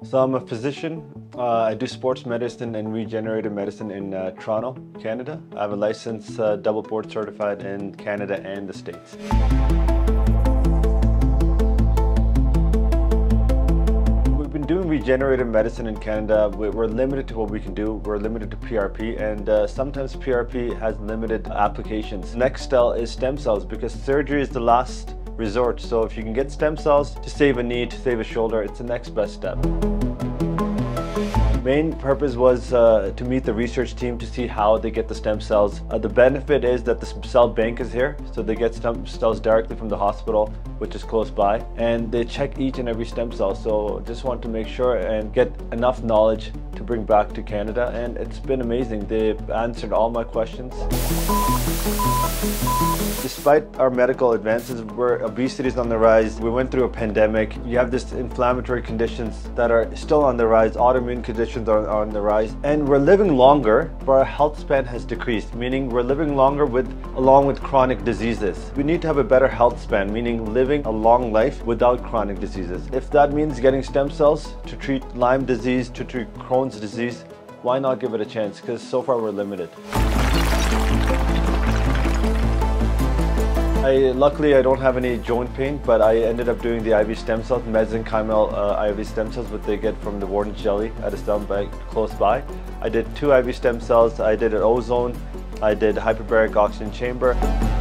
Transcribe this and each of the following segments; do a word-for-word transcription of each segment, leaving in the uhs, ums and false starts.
So I'm a physician. Uh, I do sports medicine and regenerative medicine in uh, Toronto, Canada. I have a license, uh, double board certified in Canada and the States. We've been doing regenerative medicine in Canada. We're limited to what we can do. We're limited to P R P, and uh, sometimes P R P has limited applications. Next step is stem cells, because surgery is the last resort. So if you can get stem cells to save a knee, to save a shoulder, it's the next best step. Main purpose was uh, to meet the research team to see how they get the stem cells. Uh, the benefit is that the cell bank is here, so they get stem cells directly from the hospital, which is close by, and they check each and every stem cell. So just want to make sure and get enough knowledge to bring back to Canada, and it's been amazing. They've answered all my questions. Despite our medical advances, where obesity is on the rise, we went through a pandemic. You have this inflammatory conditions that are still on the rise, autoimmune conditions are on the rise, and we're living longer, but our health span has decreased, meaning we're living longer with along with chronic diseases. We need to have a better health span, meaning living a long life without chronic diseases. If that means getting stem cells to treat Lyme disease, to treat Crohn's disease, why not give it a chance? Because so far we're limited. I, luckily, I don't have any joint pain, but I ended up doing the I V stem cells, mesenchymal uh, I V stem cells, what they get from the Warden's jelly at a stem bank close by. I did two I V stem cells. I did an ozone. I did hyperbaric oxygen chamber.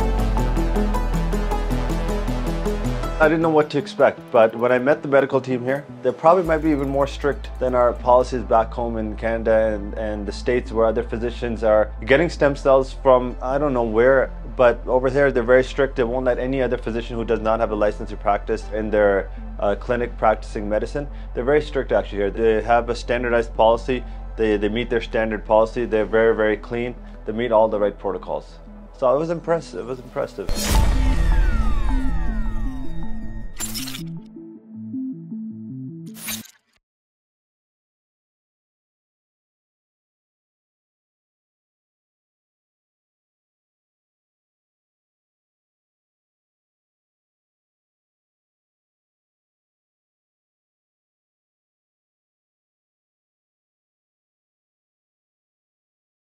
I didn't know what to expect, but when I met the medical team here, they probably might be even more strict than our policies back home in Canada and, and the States, where other physicians are getting stem cells from I don't know where, but over there they're very strict. They won't let any other physician who does not have a license to practice in their uh, clinic practicing medicine. They're very strict actually here. They have a standardized policy. They, they meet their standard policy. They're very, very clean. They meet all the right protocols. So I was impressed. It was impressive.